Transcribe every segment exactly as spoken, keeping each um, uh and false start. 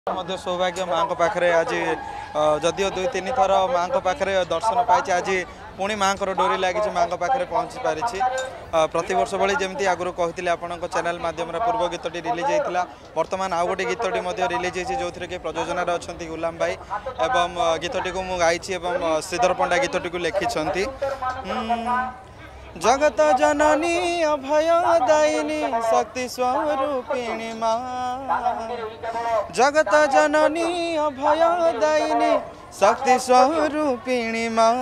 मध्य सौभाग्य माँ पाखे आज जदिव दुई तीन थर माँ पाखे दर्शन पाई आज पुणी माँ डोरी लगी माँ पाखे पहुँची पारी प्रत वर्ष भाई जमी आगुरी कहते आपण चैनल मध्यम पूर्व गीतटी रिलीज होता बर्तमान आउ गोटे गीतटी रिलीज होती जो थे कि प्रयोजन अच्छा गुलाम भाई एवं गीतटी को मुझे श्रीधर पंडा गीतटी को लिखिं जगत जननी अभय दायिनी शक्ति स्वरूपिणी माँ जगत जननी अभय दायिनी शक्ति स्वरूपिणी माँ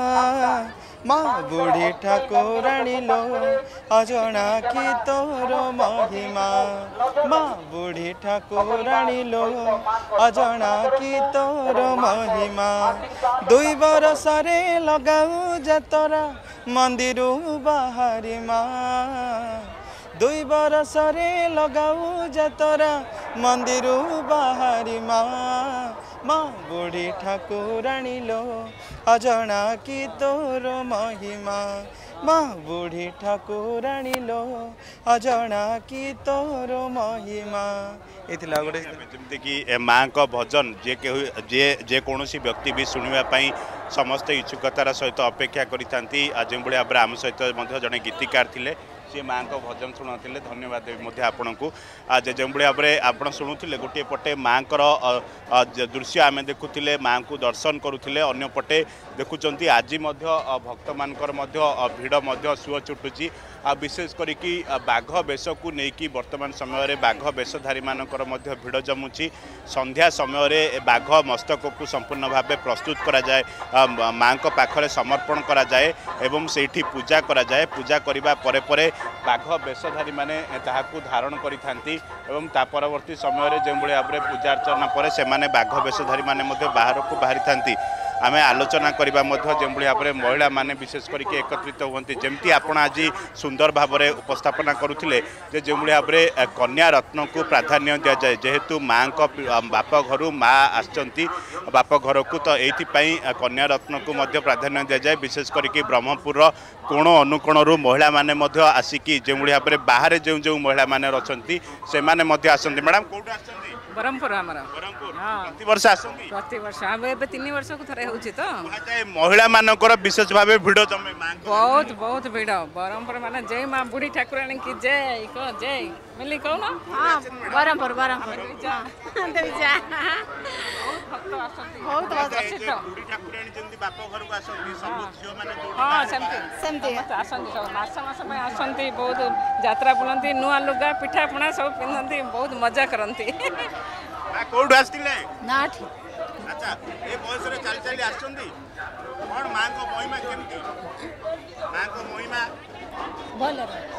माँ बुढ़ी ठाकुराणी लो अजना की तोर महिमा माँ बुढ़ी ठाकुराणी लो अजना की तोर महिमा दुई बरस रे लगाऊ जतरा मंदिर बाहरी माँ दुई बरस रे लगाऊ जतरा मंदिर बाहरी माँ माँ बुढ़ी ठाकुराणी लो अजना की तोर महिमा माँ बुढ़ी ठाकुराणी लो अजना की तोर महिमा गोटे जमती कि माँ का भजन जे जे जे कौन व्यक्ति भी शुणापी समस्त इच्छुकतार सहित अपेक्षा करी आज भाव आम सहित जड़े गीतिकार थे सी माँ को भजन शुणुते धन्यवाद देवी आपण को आज जो भाव में आप शुणुले गोटे पटे माँ दृश्य आम देखुले माँ को दर्शन करुले अंपटे देखुं आज भक्त मान भिड़ सुଅ चुटुची आ विशेष करिकी बाघ बेश को लेकिन वर्तमान समय बाघ बेशधारी मानकर भिड़ जमुची संध्या समय बाघ मस्तक को संपूर्ण भाव प्रस्तुत करा जाए माँ को पाखरे समर्पण करा जाए एवं सेठी पूजा करा जाए पूजा करिबा परे परे बाघ बेशधारी माने ताहाकु धारण करिथांती एवं ता परवर्ती समय जो भाव में पूजा अर्चना पर से बाघ बेशधारी माने बाहर को बाहरी थांती आम आलोचना करवा जो भाव में महिला माने विशेष करके एकत्रित होती जमती आपण आज सुंदर भाव में उपस्थापना करुले जो भाव में कन्या रत्न को प्राधान्य दि जाए जेहेतु माँ को बाप घर माँ आसचंती बाप घर को तो ये कन्या रत्न को प्राधान्य दि जाए विशेष करके ब्रह्मपुर कोण अनुकोण महिला माने आसिकी जो भाव में बाहर जो जो महिला माने रचंती से माने आसंती मैडम कोठू आसंती बरमपुर हमारा प्रति वर्ष आसंती प्रति वर्ष हम ए तीन वर्ष को थरे होची तो महिला मानकर विशेष भाव भिड़ जमे बहुत बहुत भिड़ बरमपुर माने जय मां बुढ़ी ठाकुराणी की जय को जय मिली कौन हां बरमपुर बरमपुर देवी जा भक्त आसंती बहुत प्रसिद्ध बुढ़ी ठाकुराणी जंदी बाप घर को आसंती सब झियो माने हां सेमती सेमती आसंती सब मास मास में आसंती बहुत यात्रा बुलंती नुआ लुगा पिठा पणा सब पिनंती बहुत मजा करंती आ कोड आस्तिले नाठी अच्छा ए बयस रे चल चली आछंती कोन मां को महिमा केमती मां को महिमा भले